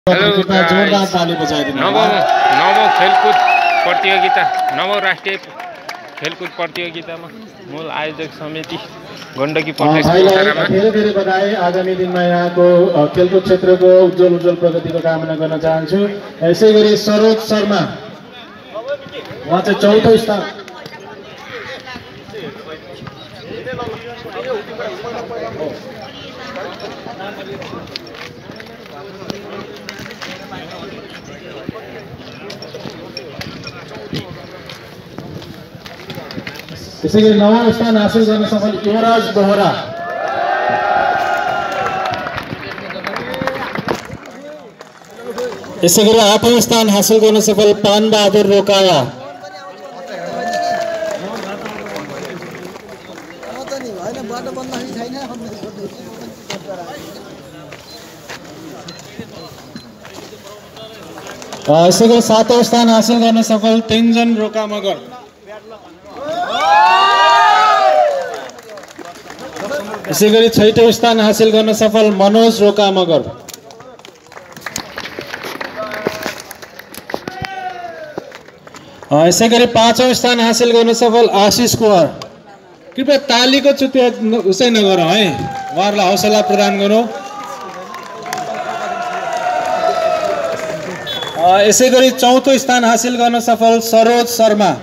जोरदार ताली बजाइदिनु नवौं खेलकुद प्रतियोगिता नवौं राष्ट्रिय खेलकुद प्रतियोगितामा मूल आयोजक समिति गण्डकी भाइलाई धेरै बधाई। आगामी दिनमा यहाँको खेलकुद क्षेत्रको उज्जवल प्रगतिको कामना गर्न चाहन्छु। यसै गरी सरोज शर्मा उहाँ चाहिँ चौथो स्थान। त्यसै गरी नवौं स्थान हासिल गर्न सफल युवराज बोहरा। यसै गरी आठौं स्थान हासिल गर्न सफल पानबहादुर रोकाया। यसै गरी सातौं स्थान हासिल गर्न सफल तेन्जन रोका मगर। यसै गरी छैटौं स्थान हासिल गर्न सफल मनोज रोका मगर। यसै गरी पाँचौं स्थान हासिल गर्न सफल आशिष कुमार। कृपया तालीको चुतिया उसै नगरौँ है, उहाँहरूलाई हौसला प्रदान गरौँ। यसै गरी चौथो स्थान हासिल गर्न सफल सरोज शर्मा।